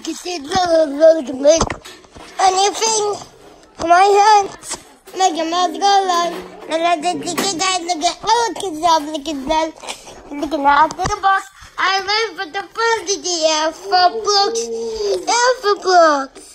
look at this, look. Anything? Come on, son. Make your mouth go long. Look at that. Look at that. Look at that. Look at that. The box. I went for the first day for blocks.